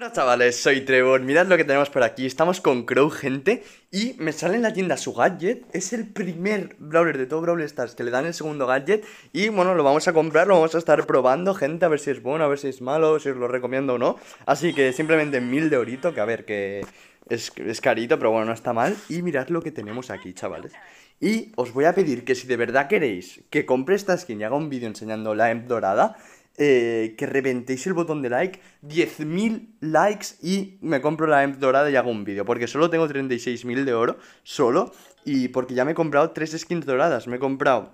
Hola chavales, soy Trevor, mirad lo que tenemos por aquí, estamos con Crow, gente, y me sale en la tienda su gadget, es el primer Brawler de todo Brawl Stars que le dan el segundo gadget, y bueno, lo vamos a comprar, lo vamos a estar probando, gente, a ver si es bueno, a ver si es malo, si os lo recomiendo o no, así que simplemente 1000 de orito, que a ver, que es carito, pero bueno, no está mal, y mirad lo que tenemos aquí, chavales. Y os voy a pedir que si de verdad queréis que compre esta skin y haga un vídeo enseñando la Emp dorada, que reventéis el botón de like, 10.000 likes y me compro la Emp dorada y hago un vídeo. Porque solo tengo 36.000 de oro, solo, y porque ya me he comprado 3 skins doradas. Me he comprado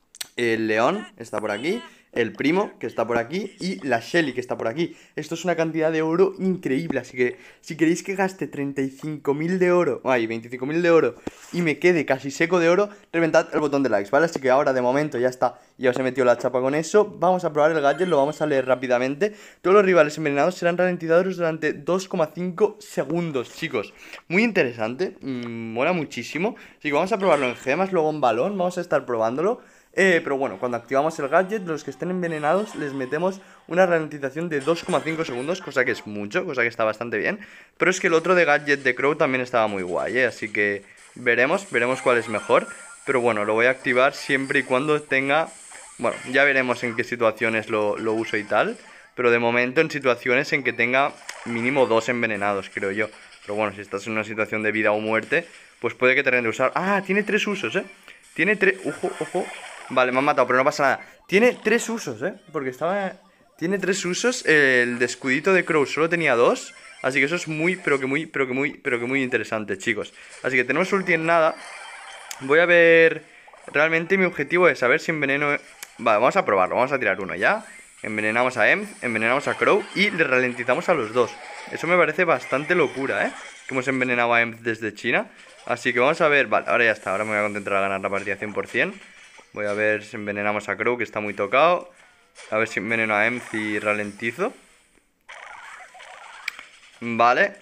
el león, está por aquí, el primo, que está por aquí, y la Shelly, que está por aquí. Esto es una cantidad de oro increíble, así que si queréis que gaste 35.000 de oro, 25.000 de oro, y me quede casi seco de oro, reventad el botón de likes, ¿vale? Así que ahora de momento ya está, ya os he metido la chapa con eso. Vamos a probar el gadget, lo vamos a leer rápidamente. Todos los rivales envenenados serán ralentizados durante 2,5 segundos, chicos. Muy interesante, mola muchísimo. Así que vamos a probarlo en gemas, luego en balón, vamos a estar probándolo. Pero bueno, cuando activamos el gadget, los que estén envenenados les metemos una ralentización de 2,5 segundos, cosa que es mucho, cosa que está bastante bien. Pero es que el otro de gadget de Crow también estaba muy guay, así que veremos cuál es mejor. Pero bueno, lo voy a activar siempre y cuando tenga... Bueno, ya veremos en qué situaciones lo uso y tal. Pero de momento en situaciones en que tenga mínimo 2 envenenados, creo yo. Pero bueno, si estás en una situación de vida o muerte, pues puede que te den de usar... ¡Ah! Tiene 3 usos, ¿eh? Tiene 3... ¡Ojo, ojo! Vale, me han matado, pero no pasa nada. Tiene 3 usos, porque estaba... Tiene 3 usos. El descudito de Crow solo tenía 2. Así que eso es muy, pero que muy interesante, chicos. Así que tenemos ulti en nada. Voy a ver... Realmente mi objetivo es saber si enveneno... Vale, vamos a probarlo, vamos a tirar uno ya. Envenenamos a Emp, envenenamos a Crow y le ralentizamos a los dos. Eso me parece bastante locura, que hemos envenenado a Emp desde China. Así que vamos a ver... Vale, ahora ya está, ahora me voy a concentrar a ganar la partida 100%. Voy a ver si envenenamos a Crow, que está muy tocado. A ver si enveneno a Emp y ralentizo. Vale,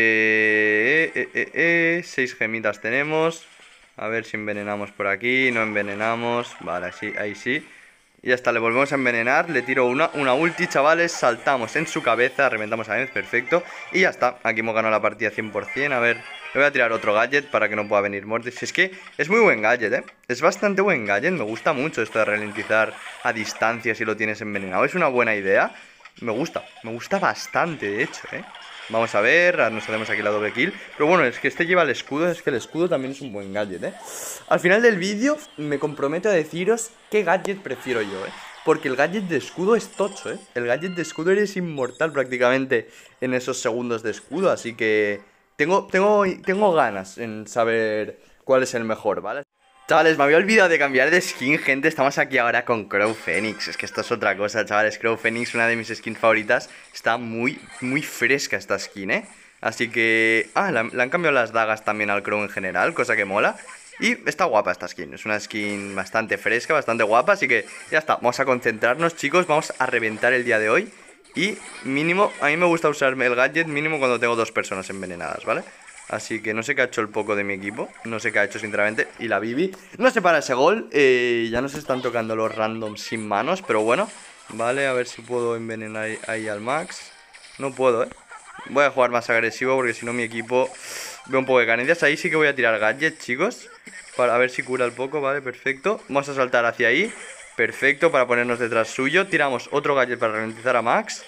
6 gemitas tenemos. A ver si envenenamos por aquí. No envenenamos. Vale, sí, ahí sí. Y ya está, le volvemos a envenenar. Le tiro una ulti, chavales. Saltamos en su cabeza, reventamos a Emp, perfecto. Y ya está, aquí hemos ganado la partida 100%. A ver, le voy a tirar otro gadget para que no pueda venir Mortis. Es que es muy buen gadget, es bastante buen gadget. Me gusta mucho esto de ralentizar a distancia si lo tienes envenenado. Es una buena idea. Me gusta bastante, de hecho, Vamos a ver, nos hacemos aquí la doble kill. Pero bueno, es que este lleva el escudo. Es que el escudo también es un buen gadget, Al final del vídeo me comprometo a deciros qué gadget prefiero yo, porque el gadget de escudo es tocho, El gadget de escudo eres inmortal prácticamente en esos segundos de escudo. Así que tengo ganas en saber cuál es el mejor, ¿vale? Chavales, me había olvidado de cambiar de skin, gente. Estamos aquí ahora con Crow Phoenix. Es que esto es otra cosa, chavales. Crow Phoenix, una de mis skins favoritas. Está muy fresca esta skin, Así que... Ah, le han cambiado las dagas también al Crow en general, cosa que mola. Y está guapa esta skin. Es una skin bastante fresca, bastante guapa. Así que ya está, vamos a concentrarnos, chicos. Vamos a reventar el día de hoy. Y mínimo, a mí me gusta usarme el gadget mínimo cuando tengo 2 personas envenenadas, ¿vale? Así que no sé qué ha hecho el Poco de mi equipo. No sé qué ha hecho sinceramente. Y la Bibi no se para ese gol. Ya nos están tocando los randoms sin manos. Pero bueno, vale, a ver si puedo envenenar ahí al Max. No puedo, Voy a jugar más agresivo porque si no mi equipo ve un poco de carencias. Ahí sí que voy a tirar gadget, chicos, para ver si cura el Poco, vale, perfecto. Vamos a saltar hacia ahí. Perfecto, para ponernos detrás suyo. Tiramos otro gadget para ralentizar a Max.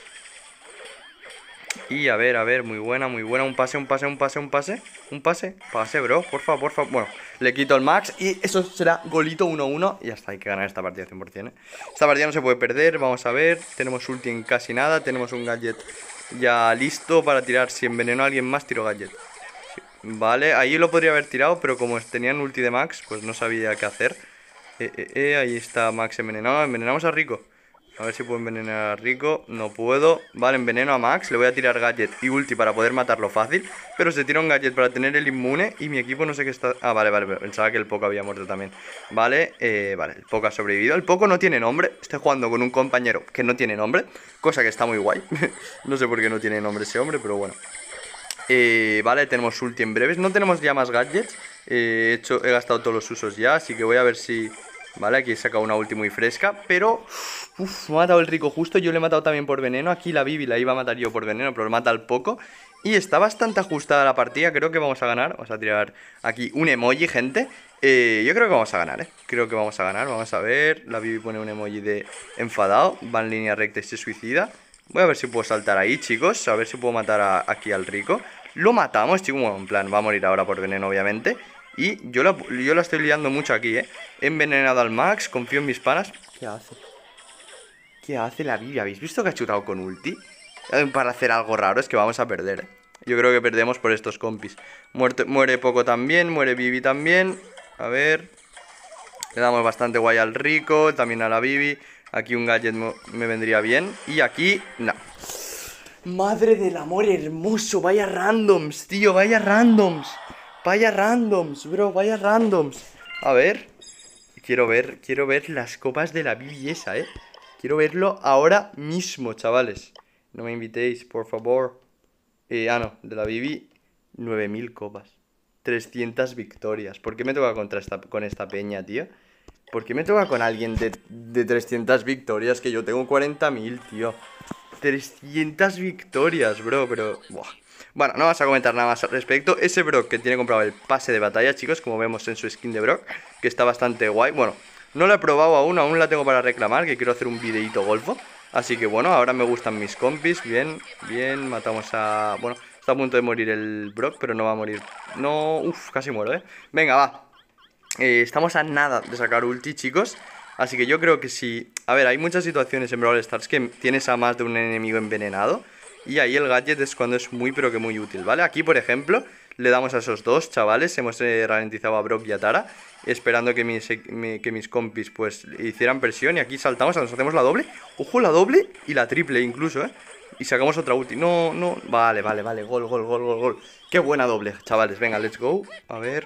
Y a ver, muy buena, un pase, pase, bro, porfa, bueno, le quito el Max y eso será golito 1-1 y ya está, hay que ganar esta partida 100%, Esta partida no se puede perder, vamos a ver, tenemos ulti en casi nada, tenemos un gadget ya listo para tirar, si envenenó a alguien más, tiro gadget, sí. Vale, ahí lo podría haber tirado, pero como tenían ulti de Max, pues no sabía qué hacer, ahí está Max envenenado, envenenamos a Rico. A ver si puedo envenenar a Rico. No puedo. Vale, enveneno a Max. Le voy a tirar gadget y ulti para poder matarlo fácil. Pero se tira un gadget para tener el inmune. Y mi equipo no sé qué está... Ah, vale. Pensaba que el Poco había muerto también. Vale, vale. El Poco ha sobrevivido. El Poco no tiene nombre. Estoy jugando con un compañero que no tiene nombre. Cosa que está muy guay. No sé por qué no tiene nombre ese hombre, pero bueno. Vale, tenemos ulti en breves. No tenemos ya más gadgets. He gastado todos los usos ya. Así que voy a ver si Vale, aquí he sacado una ulti muy fresca, pero... Uf, me ha matado el Rico justo, yo le he matado también por veneno. Aquí la Bibi la iba a matar yo por veneno, pero lo mata al poco. Y está bastante ajustada la partida, creo que vamos a ganar. Vamos a tirar aquí un emoji, gente. Yo creo que vamos a ganar, creo que vamos a ganar, vamos a ver. La Bibi pone un emoji de enfadado, va en línea recta y se suicida. Voy a ver si puedo saltar ahí, chicos, a ver si puedo matar aquí al Rico. Lo matamos, chicos, bueno, en plan, va a morir ahora por veneno, obviamente. Y yo la estoy liando mucho aquí, He envenenado al Max, confío en mis panas. ¿Qué hace? ¿Qué hace la Bibi? ¿Habéis visto que ha chutado con ulti? Para hacer algo raro, es que vamos a perder, Yo creo que perdemos por estos compis. Muere Poco también, muere Bibi también. A ver. Le damos bastante guay al Rico, también a la Bibi. Aquí un gadget me vendría bien. Y aquí, no. Madre del amor hermoso, vaya randoms, tío, vaya randoms. Vaya randoms, bro, vaya randoms. A ver. Quiero ver las copas de la Bibi esa, Quiero verlo ahora mismo, chavales. No me invitéis, por favor. No, de la Bibi, 9000 copas. 300 victorias. ¿Por qué me toca con esta peña, tío? ¿Por qué me toca con alguien de 300 victorias? Que yo tengo 40.000, tío. 300 victorias, bro, pero... Buah. Bueno, no vas a comentar nada más al respecto. Ese Brock que tiene comprado el pase de batalla, chicos, como vemos en su skin de Brock, que está bastante guay. Bueno, no la he probado aún la tengo para reclamar, que quiero hacer un videito golfo. Así que bueno, ahora me gustan mis compis. Bien, bien, matamos a... Bueno, está a punto de morir el Brock, pero no va a morir. No, uff, casi muero, Venga, va. Estamos a nada de sacar ulti, chicos. Así que yo creo que si... A ver, hay muchas situaciones en Brawl Stars que tienes a más de un enemigo envenenado. Y ahí el gadget es cuando es muy, pero que muy útil, ¿vale? Aquí, por ejemplo, le damos a esos dos chavales. Hemos ralentizado a Brock y a Tara, esperando que mis compis, pues, hicieran presión. Y aquí saltamos, nos hacemos la doble. ¡Ojo, la doble! Y la triple incluso, Y sacamos otra ulti. No, no. Vale, vale, vale. Gol, gol, gol, gol, gol. ¡Qué buena doble, chavales! Venga, let's go. A ver...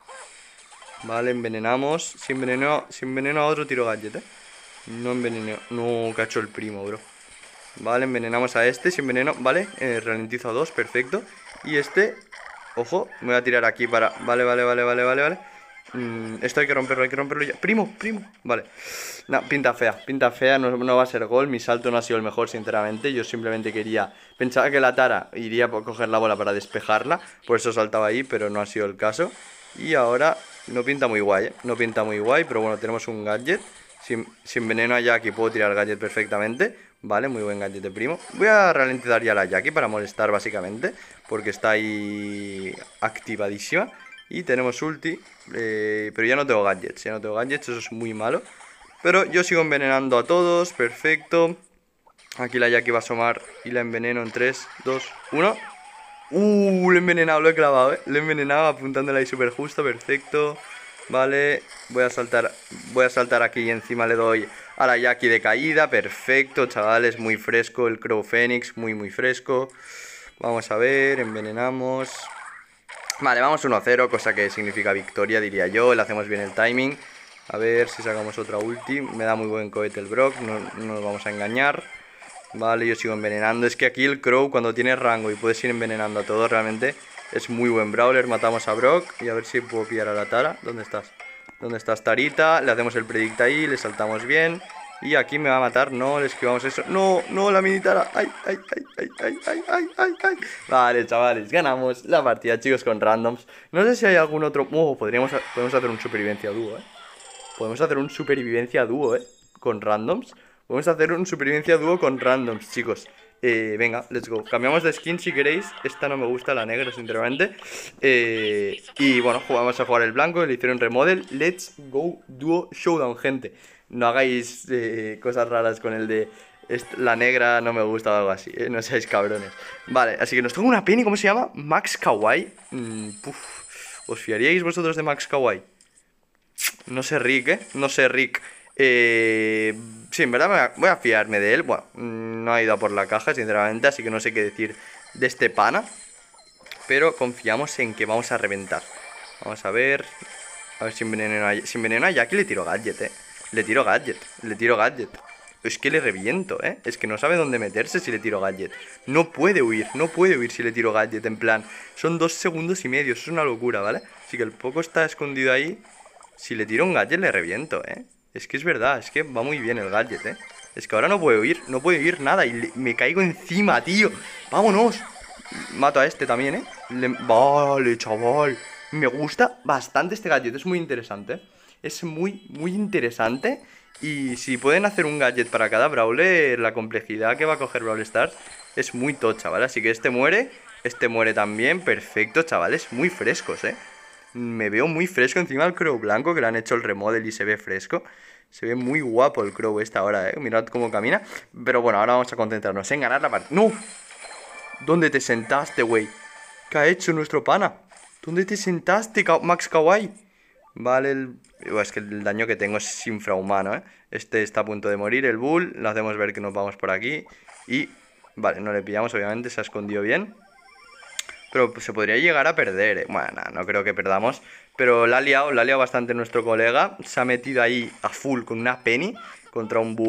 Vale, envenenamos. Si enveneno a otro, tiro gadget, No enveneno. No, cacho el primo, bro. Vale, envenenamos a este. Si enveneno. Vale, ralentizo a dos, perfecto. Y este. Ojo, me voy a tirar aquí para. Vale, vale, vale, vale, vale, vale. Esto hay que romperlo ya. Primo, primo. Vale. No, pinta fea, no va a ser gol. Mi salto no ha sido el mejor, sinceramente. Yo simplemente quería. Pensaba que la Tara iría a coger la bola para despejarla. Por eso saltaba ahí, pero no ha sido el caso. Y ahora no pinta muy guay, No pinta muy guay, pero bueno, tenemos un gadget. Sin veneno a Jackie puedo tirar gadget perfectamente. Vale, muy buen gadget de primo. Voy a ralentizar ya a la Jackie para molestar básicamente, porque está ahí activadísima. Y tenemos ulti, pero ya no tengo gadgets, eso es muy malo. Pero yo sigo envenenando a todos, perfecto. Aquí la Jackie va a asomar y la enveneno en 3, 2, 1. Lo he envenenado, lo he clavado, Lo he envenenado apuntándole ahí súper justo, perfecto. Vale, voy a saltar aquí y encima le doy a la Jackie de caída, perfecto, chavales, muy fresco el Crow Phoenix, muy muy fresco. Vamos a ver, envenenamos. Vale, vamos 1-0, cosa que significa victoria, diría yo, le hacemos bien el timing. A ver si sacamos otra ulti, me da muy buen cohete el Brock, no nos vamos a engañar. Vale, yo sigo envenenando. Es que aquí el Crow, cuando tiene rango y puedes ir envenenando a todos, realmente es muy buen brawler. Matamos a Brock y a ver si puedo pillar a la Tara. ¿Dónde estás? ¿Dónde estás, Tarita? Le hacemos el predict ahí, le saltamos bien. Y aquí me va a matar, no, le esquivamos eso. No, no, la mini Tara. Ay, ay, ay, ay, ay, ay, ay, ay, ay. Vale, chavales, ganamos la partida, chicos, con randoms. No sé si hay algún otro... podemos hacer un supervivencia dúo, Podemos hacer un supervivencia dúo, con randoms. Vamos a hacer un supervivencia dúo con randoms, chicos. Venga, let's go. Cambiamos de skin si queréis. Esta no me gusta, la negra, sinceramente. Y bueno, vamos a jugar el blanco. Le hicieron remodel. Let's go dúo showdown, gente. No hagáis cosas raras con el de la negra, no me gusta o algo así. No seáis cabrones. Vale, así que nos toca una penny. ¿Cómo se llama? Max Kawaii. ¿Os fiaríais vosotros de Max Kawaii? No sé Rick, No sé Rick. Sí, en verdad voy a fiarme de él. Bueno, no ha ido a por la caja, sinceramente, así que no sé qué decir de este pana. Pero confiamos en que vamos a reventar. Vamos a ver. A ver si enveneno a Jackie le tiro gadget, Le tiro gadget. Es que le reviento, Es que no sabe dónde meterse si le tiro gadget. No puede huir si le tiro gadget. En plan, son 2 segundos y medio, eso es una locura, ¿vale? Así que el Poco está escondido ahí. Si le tiro un gadget le reviento, ¿eh? Es que es verdad, es que va muy bien el gadget, ¿eh? Es que ahora no puedo oír nada y me caigo encima, tío. ¡Vámonos! Mato a este también, ¿eh? Vale, chaval. Me gusta bastante este gadget, es muy interesante, ¿eh? Es muy, muy interesante. Y si pueden hacer un gadget para cada brawler, la complejidad que va a coger Brawl Stars es muy tocha, ¿vale? Así que este muere también, perfecto, chavales, muy frescos, ¿eh? Me veo muy fresco encima del Crow blanco, que le han hecho el remodel y se ve fresco. Se ve muy guapo el Crow esta ahora, ¿eh? Mirad cómo camina. Pero bueno, ahora vamos a concentrarnos en ganar la partida. ¡No! ¿Dónde te sentaste, güey? ¿Qué ha hecho nuestro pana? ¿Dónde te sentaste, Max Kawaii? Vale, es que el daño que tengo es infrahumano, ¿eh? Este está a punto de morir, el Bull. Lo hacemos ver que nos vamos por aquí. Y... Vale, no le pillamos, obviamente, se ha escondido bien. Pero se podría llegar a perder, ¿eh? Bueno, no creo que perdamos. Pero la ha liado bastante nuestro colega. Se ha metido ahí a full con una Penny contra un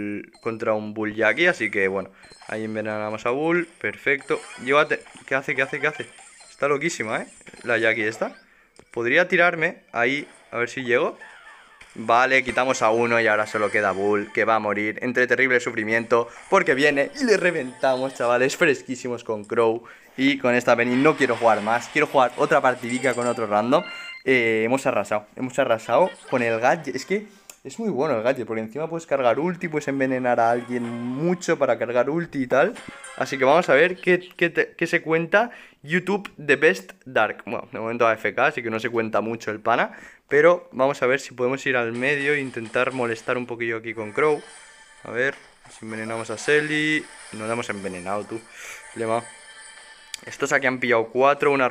Bull Jackie. Así que bueno, ahí envenenamos a Bull. Perfecto. Llévate. ¿Qué hace? ¿Qué hace? ¿Qué hace? Está loquísima, ¿eh? La Jackie esta. Podría tirarme ahí, a ver si llego. Vale, quitamos a uno y ahora solo queda Bull, que va a morir entre terrible sufrimiento, porque viene y le reventamos, chavales, fresquísimos con Crow. Y con esta Penny no quiero jugar más, quiero jugar otra partidica con otro random. Hemos arrasado con el gadget. Es que es muy bueno el gadget, porque encima puedes cargar ulti, puedes envenenar a alguien mucho para cargar ulti y tal. Así que vamos a ver qué se cuenta YouTube The Best Dark. Bueno, de momento AFK, así que no se cuenta mucho el pana. Pero vamos a ver si podemos ir al medio e intentar molestar un poquillo aquí con Crow. A ver, si envenenamos a Selly. No la hemos envenenado, tú. Lema. Estos aquí han pillado 4, una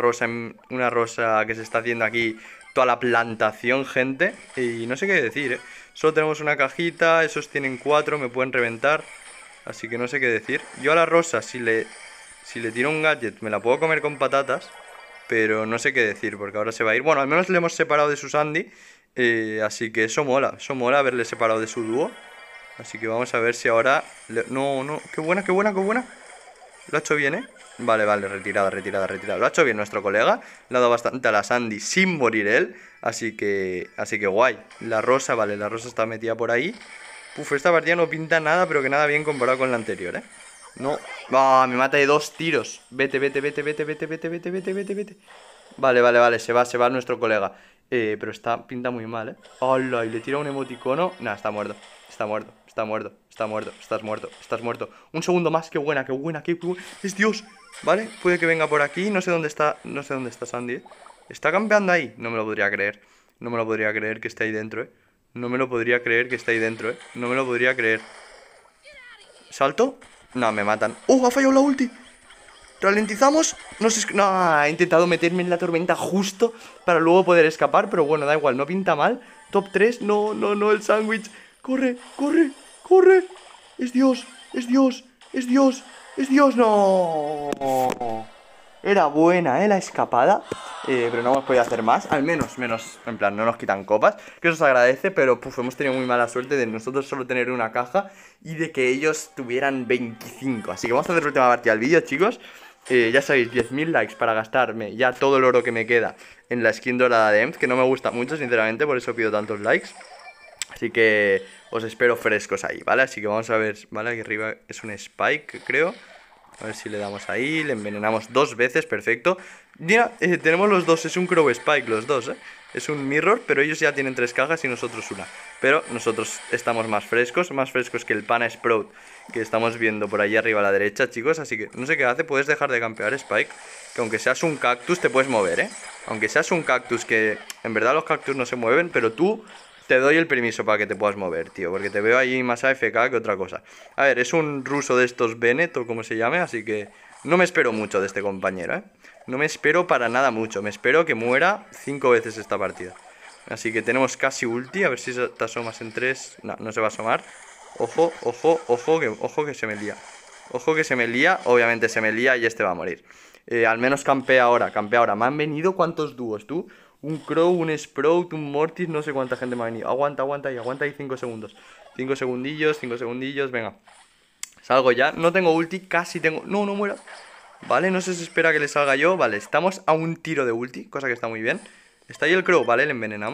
rosa que se está haciendo aquí toda la plantación, gente. Y no sé qué decir, ¿eh? Solo tenemos una cajita, esos tienen 4, me pueden reventar. Así que no sé qué decir. Yo a la rosa, si le tiro un gadget, me la puedo comer con patatas. Pero no sé qué decir, porque ahora se va a ir. Bueno, al menos le hemos separado de su Sandy. Así que eso mola haberle separado de su dúo. Así que vamos a ver si ahora... No, no, qué buena, qué buena, qué buena. Lo ha hecho bien, ¿eh? Vale, vale, retirada. Lo ha hecho bien nuestro colega. Le ha dado bastante a la Sandy sin morir él. Así que guay. La rosa, vale, la rosa está metida por ahí. Uf, esta partida no pinta nada, pero que nada bien comparado con la anterior, ¿eh? No. Ah, me mata de 2 tiros. Vete. Vale. Se va nuestro colega. Pero pinta muy mal, ¿eh? ¡Hala! Y le tira un emoticono. Nah, está muerto. Estás muerto. Un segundo más. Qué buena. Es Dios. Vale, puede que venga por aquí. No sé dónde está Sandy, ¿eh? ¿Está campeando ahí? No me lo podría creer. No me lo podría creer que esté ahí dentro, ¿eh? No me lo podría creer. ¿Salto? No, me matan. ¡Oh, ha fallado la ulti! ¿Ralentizamos? No sé... No, he intentado meterme en la tormenta justo para luego poder escapar, pero bueno, da igual, no pinta mal. Top 3, no, el sándwich. Corre. Es Dios, no. Era buena, la escapada. Pero no hemos podido hacer más. Al menos, en plan, no nos quitan copas. Que eso se agradece, pero hemos tenido muy mala suerte de nosotros solo tener una caja y de que ellos tuvieran 25. Así que vamos a hacer la última partida del vídeo, chicos. Ya sabéis, 10.000 likes para gastarme ya todo el oro que me queda en la skin dorada de Emz, que no me gusta mucho, sinceramente, por eso pido tantos likes. Así que os espero frescos ahí, ¿vale? Así que vamos a ver, ¿vale? Aquí arriba es un Spike, creo. A ver si le damos ahí, le envenenamos 2 veces, perfecto. Mira, tenemos los dos, es un Crow Spike los dos, ¿eh? Es un Mirror, pero ellos ya tienen 3 cajas y nosotros una. Pero nosotros estamos más frescos que el Pana Sprout que estamos viendo por allí arriba a la derecha, chicos. Así que no sé qué hace, puedes dejar de campear, Spike. Que aunque seas un cactus te puedes mover, ¿eh? Aunque seas un cactus, que en verdad los cactus no se mueven, pero tú... Te doy el permiso para que te puedas mover, tío, porque te veo ahí más AFK que otra cosa. A ver, es un ruso de estos Bennett o como se llame, así que no me espero mucho de este compañero, ¿eh? No me espero para nada mucho, me espero que muera 5 veces esta partida. Así que tenemos casi ulti, a ver si te asomas en 3. No, no se va a asomar. Ojo que se me lía. Obviamente se me lía y este va a morir. Al menos campea ahora. Me han venido ¿cuántos dúos, tú? Un Crow, un Sprout, un Mortis, no sé cuánta gente me ha venido. Aguanta ahí 5 segundos. 5 segundillos, venga. Salgo ya, no tengo ulti, casi tengo... No muero. Vale, no sé si espera que le salga yo. Vale, estamos a un tiro de ulti, cosa que está muy bien. Está ahí el Crow, vale, le envenenamos.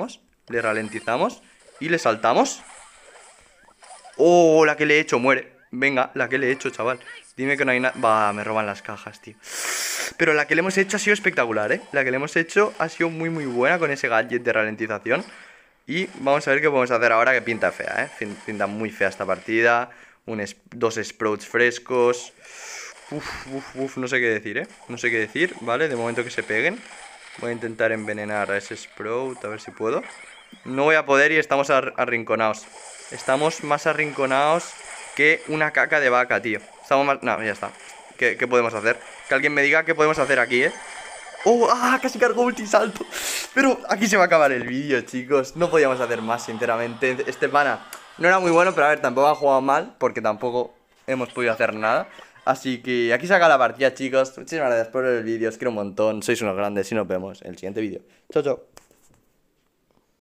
Le ralentizamos y le saltamos. ¡Oh! La que le he hecho, muere. Venga, la que le he hecho, chaval. Dime que no hay nada. Va, me roban las cajas, tío. Pero la que le hemos hecho ha sido espectacular, ¿eh? La que le hemos hecho ha sido muy, muy buena con ese gadget de ralentización. Y vamos a ver qué podemos hacer ahora, que pinta fea, ¿eh? Pinta muy fea esta partida. Dos sprouts frescos. No sé qué decir, ¿eh? No sé qué decir, ¿vale? De momento que se peguen. Voy a intentar envenenar a ese sprout, a ver si puedo. No voy a poder y estamos arrinconados. Estamos más arrinconados que una caca de vaca, tío. Estamos más... No, ya está. ¿Qué podemos hacer? Que alguien me diga qué podemos hacer aquí, ¿eh? ¡Oh! ¡Ah! Casi cargó ultisalto. Pero aquí se va a acabar el vídeo, chicos. No podíamos hacer más, sinceramente. Este pana no era muy bueno, pero a ver, tampoco ha jugado mal, porque tampoco hemos podido hacer nada. Así que aquí se acaba la partida, chicos. Muchísimas gracias por el vídeo. Os quiero un montón. Sois unos grandes y nos vemos en el siguiente vídeo. Chao, chao.